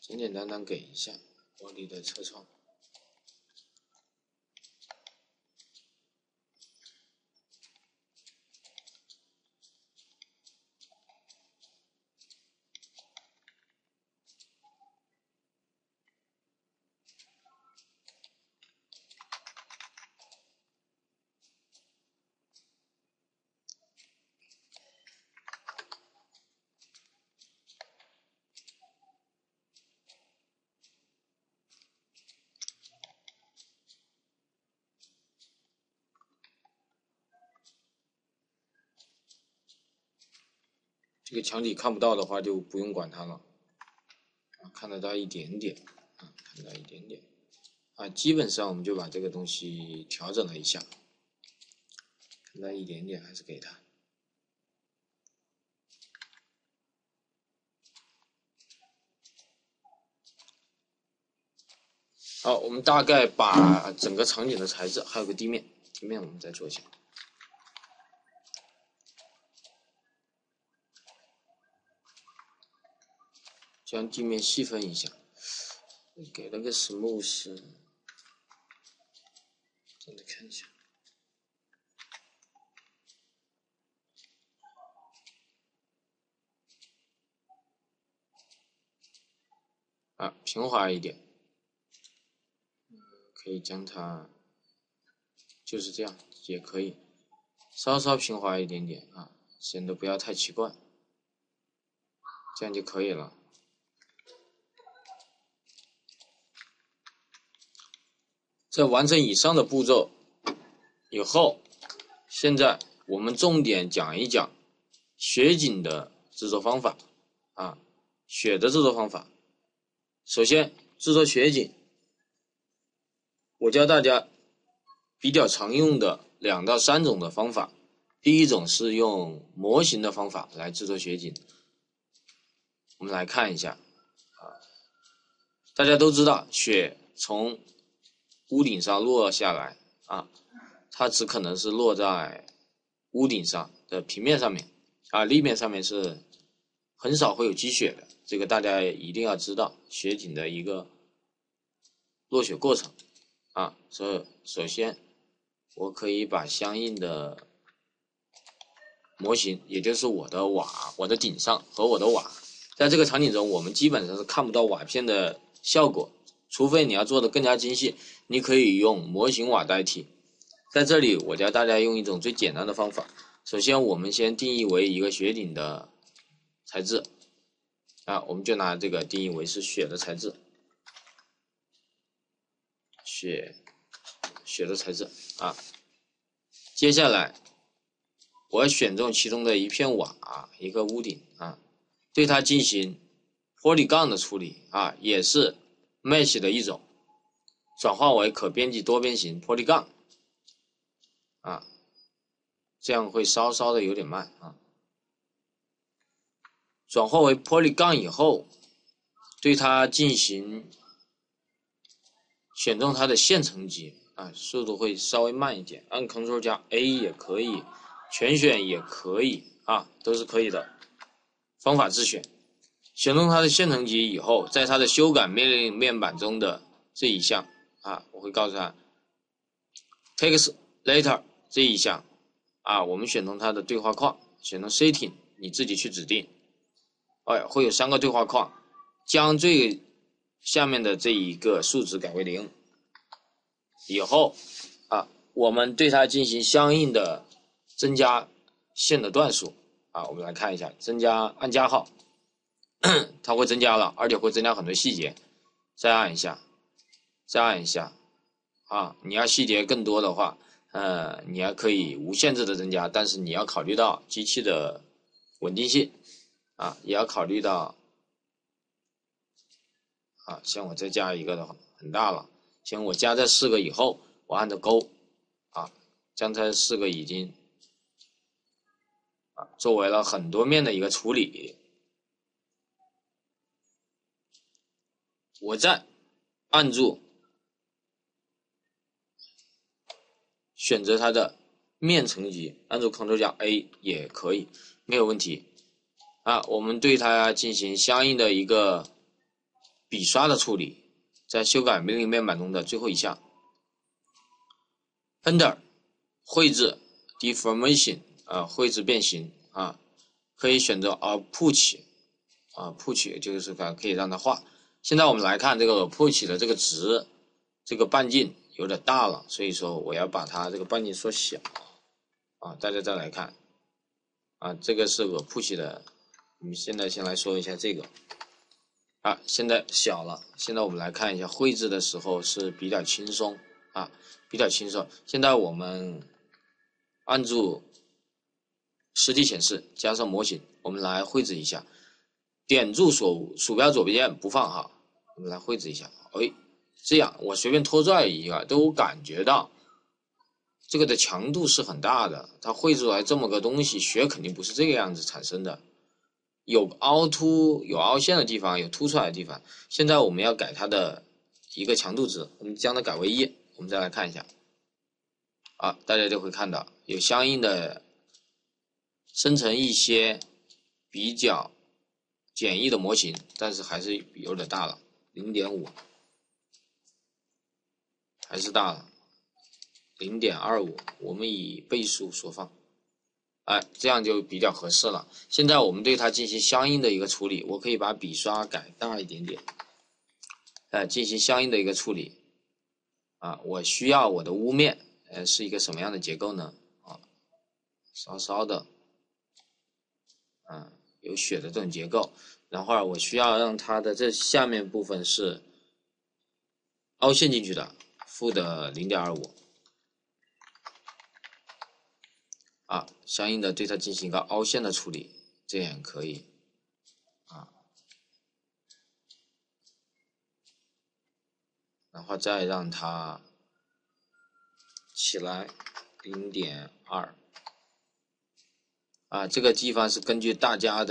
简简单单给一下玻璃的车窗。这个墙体看不到的话，就不用管它了。看得到一点点，看得到一点点。基本上我们就把这个东西调整了一下，看到一点点还是给它。好，我们大概把整个场景的材质，还有个地面我们再做一下。将地面细分一下，给了个 smooth， 真的看一下。平滑一点，可以将它就是这样，也可以稍稍平滑一点点显得不要太奇怪，这样就可以了。在完成以上的步骤以后，现在我们重点讲一讲雪景的制作方法雪的制作方法。首先，制作雪景，我教大家比较常用的2到3种的方法。第一种是用模型的方法来制作雪景。我们来看一下大家都知道雪从屋顶上落下来它只可能是落在屋顶上的平面上面立面上面是很少会有积雪的，这个大家一定要知道雪景的一个落雪过程首先我可以把相应的模型，也就是我的瓦，我的顶上和我的瓦，在这个场景中我们基本上是看不到瓦片的效果，除非你要做的更加精细，你可以用模型瓦代替。在这里我教大家用一种最简单的方法。首先我们先定义为一个雪顶的材质我们就拿这个定义为是雪的材质，雪的材质接下来我要选中其中的一片瓦一个屋顶对它进行polygon的处理也是 mesh 的一种，转化为可编辑多边形 polygon这样会稍稍的有点慢转化为 polygon 以后，对它进行选中它的线层级速度会稍微慢一点，按 Ctrl 加 A 也可以，全选也可以都是可以的，方法自选。选中它的线层级以后，在它的修改命令面板中的这一项我会告诉他 text later 这一项我们选中它的对话框，选中 setting 你自己去指定会有3个对话框，将最下面的这一个数值改为0以后我们对它进行相应的增加线的段数我们来看一下，增加按加号它会增加了，而且会增加很多细节，再按一下你要细节更多的话你还可以无限制的增加，但是你要考虑到机器的稳定性也要考虑到像我再加一个的话很大了，像我加这4个以后，我按着勾将这4个已经作为了很多面的一个处理，我再按住选择它的面层级，按住 Ctrl 加 A 也可以，没有问题我们对它进行相应的一个笔刷的处理，在修改命令面板中的最后一项。Enter 绘制 deformation 绘制变形可以选择approach approach 就是可以让它画。现在我们来看这个 approach 的这个值，这个半径有点大了，所以说我要把它这个半径缩小大家再来看这个是approach的。我们现在先来说一下这个现在小了。现在我们来看一下绘制的时候是比较轻松比较轻松。现在我们按住实体显示加上模型，我们来绘制一下。点住鼠标左边不放我们来绘制一下。这样我随便拖拽一下都感觉到这个的强度是很大的。它绘制出来这么个东西，血肯定不是这个样子产生的，有凹凸有凹陷的地方，有凸出来的地方。现在我们要改它的一个强度值，我们将它改为1。我们再来看一下大家就会看到有相应的生成一些比较简易的模型，但是还是有点大了 0.5 还是大了 0.25 我们以倍数缩放这样就比较合适了。现在我们对它进行相应的一个处理，我可以把笔刷改大一点点进行相应的一个处理我需要我的屋面是一个什么样的结构呢稍稍的有血的这种结构，然后我需要让它的这下面部分是凹陷进去的，负的 0.25相应的对它进行一个凹陷的处理，这样可以然后再让它起来 0.2这个地方是根据大家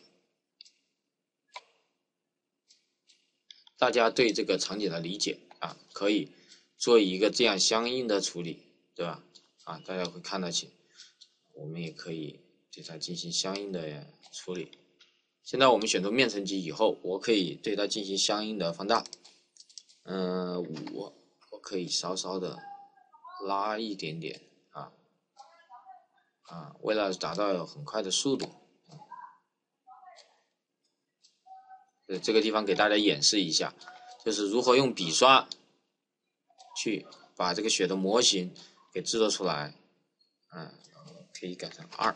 对这个场景的理解可以做一个这样相应的处理，对吧大家会看得起，我们也可以对它进行相应的处理。现在我们选择面层级以后，我可以对它进行相应的放大我可以稍稍的拉一点点为了达到很快的速度这个地方给大家演示一下，就是如何用笔刷去把这个血的模型给制作出来可以改成2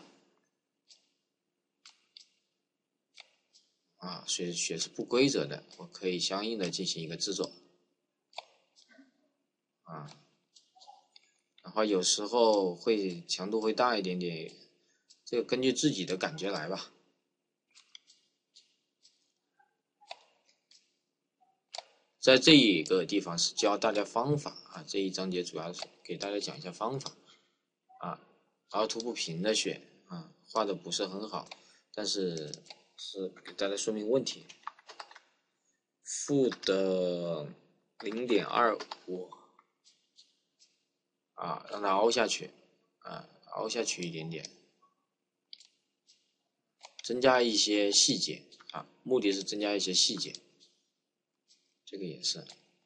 血是不规则的，我可以相应的进行一个制作然后有时候强度会大一点点，这个根据自己的感觉来吧。在这一个地方是教大家方法这一章节主要是给大家讲一下方法凹凸不平的血画的不是很好，但是给大家说明问题。负的 0.25让它凹下去凹下去一点点，增加一些细节目的是增加一些细节，这个也是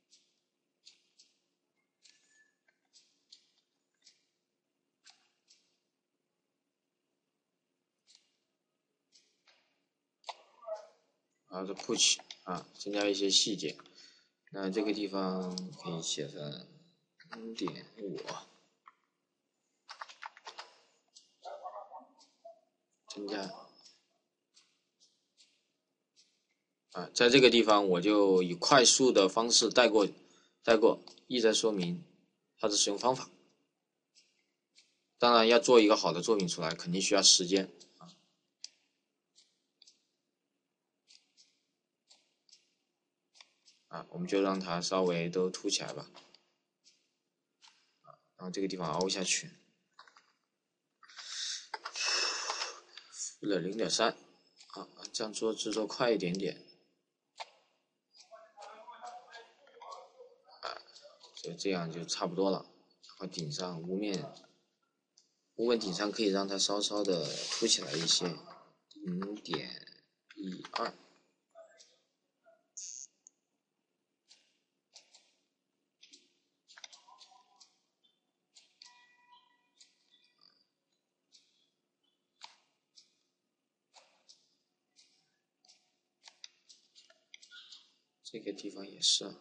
这 push 增加一些细节。那这个地方可以写成 0.5增加在这个地方我就以快速的方式带过，意在说明它的使用方法。当然要做一个好的作品出来，肯定需要时间我们就让它稍微都凸起来吧然后这个地方凹下去负的 0.3这样制作快一点点就这样就差不多了。然后顶上屋面顶上可以让它稍稍的凸起来一些 0.12 这个地方也是。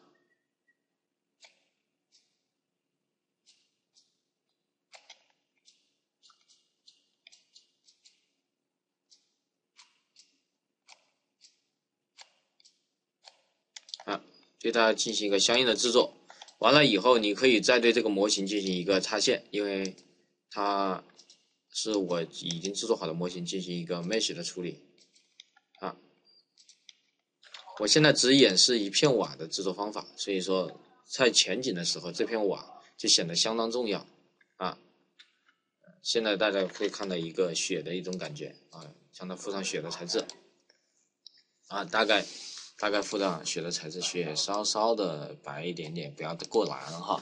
对它进行一个相应的制作，完了以后，你可以再对这个模型进行一个插线，因为它是我已经制作好的模型进行一个 mesh 的处理。我现在只演示一片瓦的制作方法，所以说在前景的时候，这片瓦就显得相当重要啊。现在大家会看到一个雪的一种感觉啊，将它附上雪的材质啊，大概附上雪的材质，雪稍稍的白一点点，不要过蓝哈。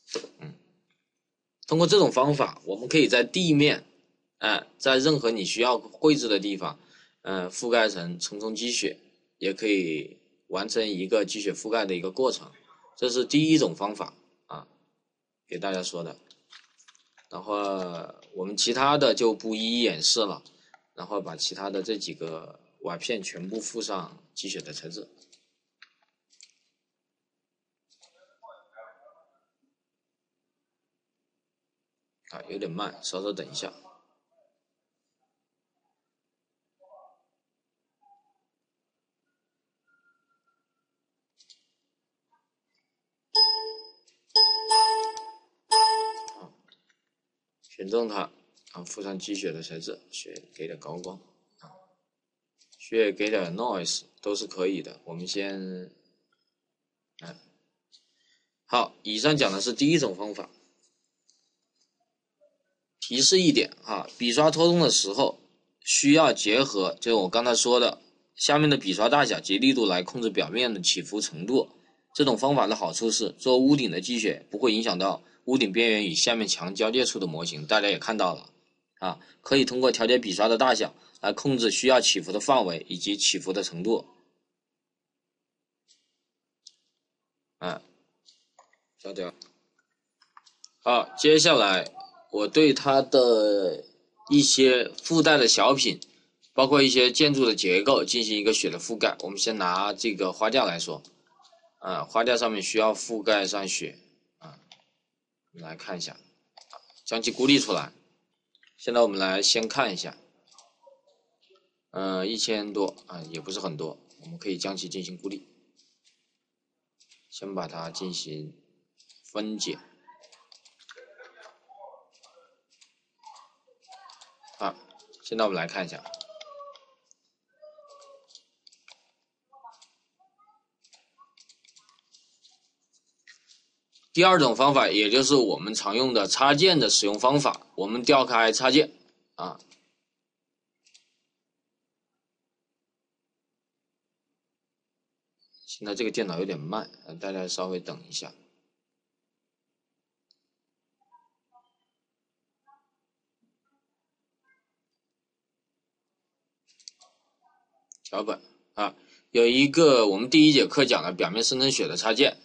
通过这种方法，我们可以在地面，在任何你需要绘制的地方，覆盖成层层积雪，也可以完成一个积雪覆盖的一个过程。这是第一种方法啊，给大家说的。然后我们其他的就不一一演示了，然后把其他的这几个瓦片全部附上积雪的材质。有点慢，稍稍等一下。选中它，附上积雪的材质，雪给点高光，雪给点 noise 都是可以的。我们先，好，以上讲的是第一种方法。提示一点笔刷拖动的时候需要结合，就是我刚才说的下面的笔刷大小及力度来控制表面的起伏程度。这种方法的好处是，做屋顶的积雪不会影响到屋顶边缘与下面墙交界处的模型，大家也看到了可以通过调节笔刷的大小来控制需要起伏的范围以及起伏的程度。调掉。好，接下来我对它的一些附带的小品，包括一些建筑的结构进行一个雪的覆盖。我们先拿这个花架来说，花架上面需要覆盖上雪我们来看一下，将其孤立出来。现在我们来先看一下，1000多也不是很多，我们可以将其进行孤立，先把它进行分解。现在我们来看一下，第二种方法，也就是我们常用的插件的使用方法。我们调开插件现在这个电脑有点慢，大家稍微等一下。脚本有一个我们第一节课讲的表面生成雪的插件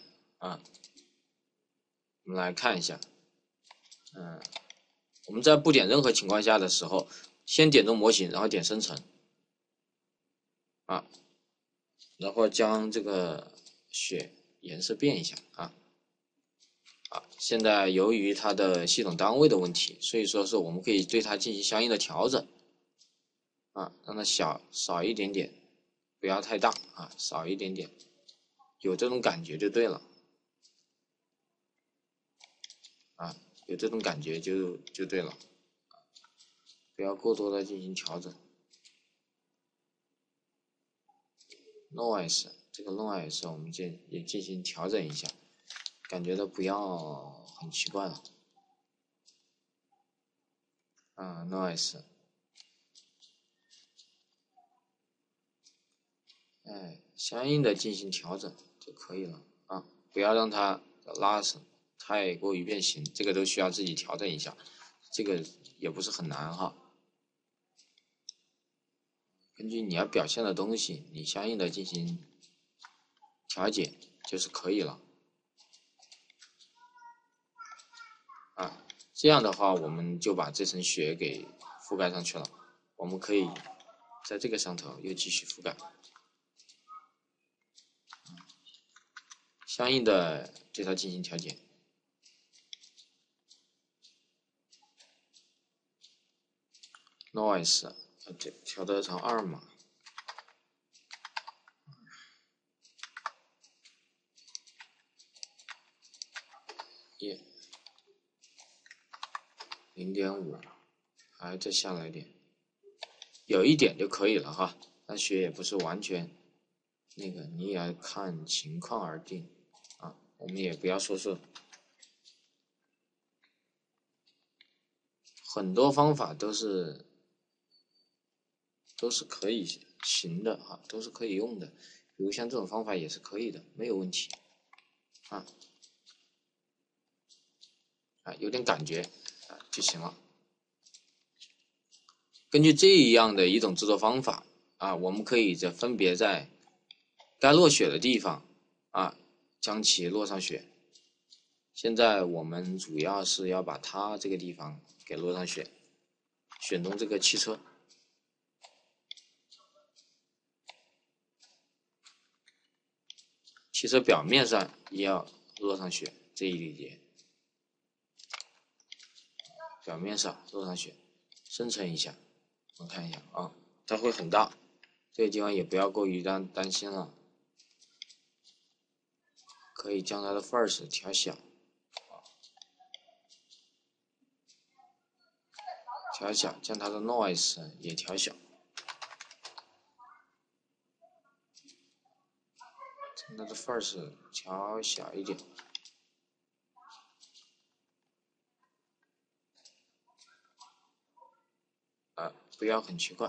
我们来看一下，我们在不点任何情况下的时候，先点中模型，然后点生成然后将这个雪颜色变一下现在由于它的系统单位的问题，所以说是我们可以对它进行相应的调整让它少一点点，不要太大少一点点，有这种感觉就对了有这种感觉就对了，不要过多的进行调整。noise 这个 noise 我们也进行调整一下，感觉到不要很奇怪了noise 相应的进行调整就可以了不要让它拉伸太过于变形，这个都需要自己调整一下，这个也不是很难根据你要表现的东西，你相应的进行调节就是可以了这样的话我们就把这层雪给覆盖上去了。我们可以在这个上头又继续覆盖相应的对它进行调节。noise 调得成2码。0.5，还再下来点，有一点就可以了哈。但学也不是完全那个，你也要看情况而定啊。我们也不要说是很多方法都是可以行的哈，都是可以用的。比如像这种方法也是可以的，没有问题啊。有点感觉就行了。根据这样的一种制作方法我们可以分别在该落血的地方将其落上血。现在我们主要是要把它这个地方给落上血，选中这个汽车，汽车表面上也要落上血这一节，表面上落上血，生成一下，我们看一下它会很大，这个地方也不要过于担心了，可以将它的份儿调小。调小，将它的 noise 也调小，将它的份儿调小一点。不要很奇怪。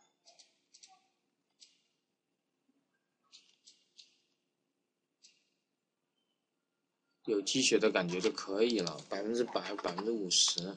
有积雪的感觉就可以了，100%、50%。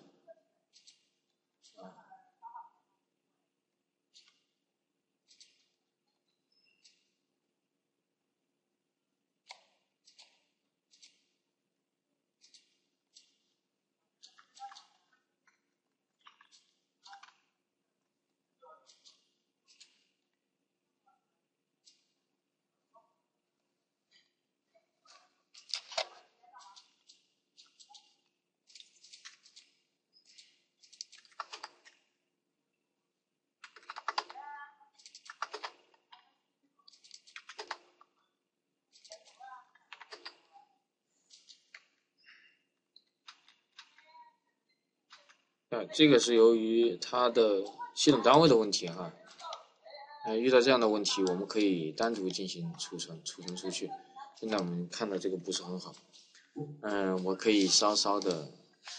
这个是由于它的系统单位的问题哈。遇到这样的问题，我们可以单独进行储存出去。现在我们看到这个不是很好，我可以稍稍的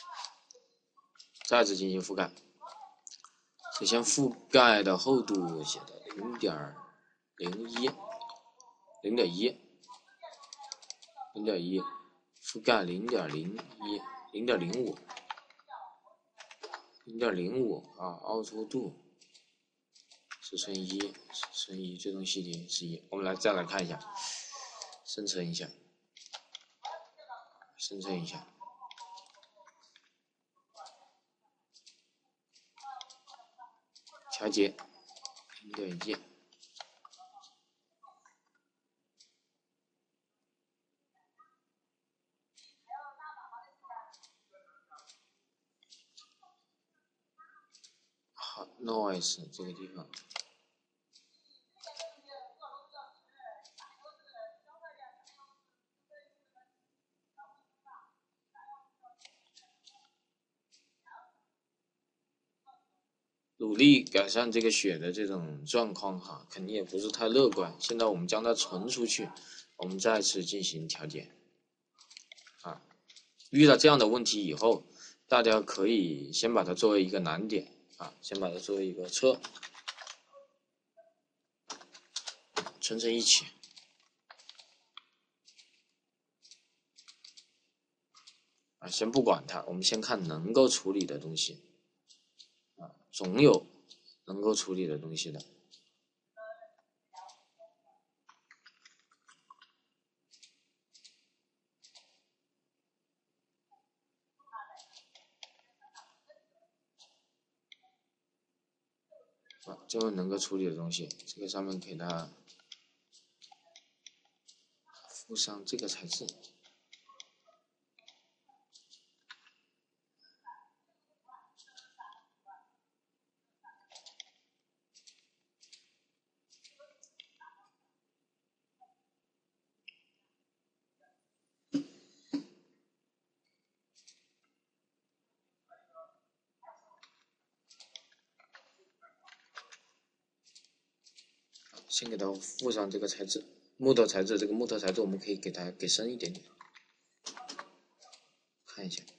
再次进行覆盖。首先覆盖的厚度写的0.1， 覆盖0.01， 0.05， 凹凸度10×1，最终细节是1。我们再来看一下，生成一下，调节0.1。好 ，noise 这个地方。努力改善这个血的这种状况哈，肯定也不是太乐观。现在我们将它存出去，我们再次进行调节。遇到这样的问题以后，大家可以先把它作为一个难点先把它作为一个车存成一起。先不管它，我们先看能够处理的东西总有能够处理的东西的。就能够处理的东西，这个上面给它附上这个材质。先给它附上这个材质，木头材质。这个木头材质我们可以给它给深一点点，看一下。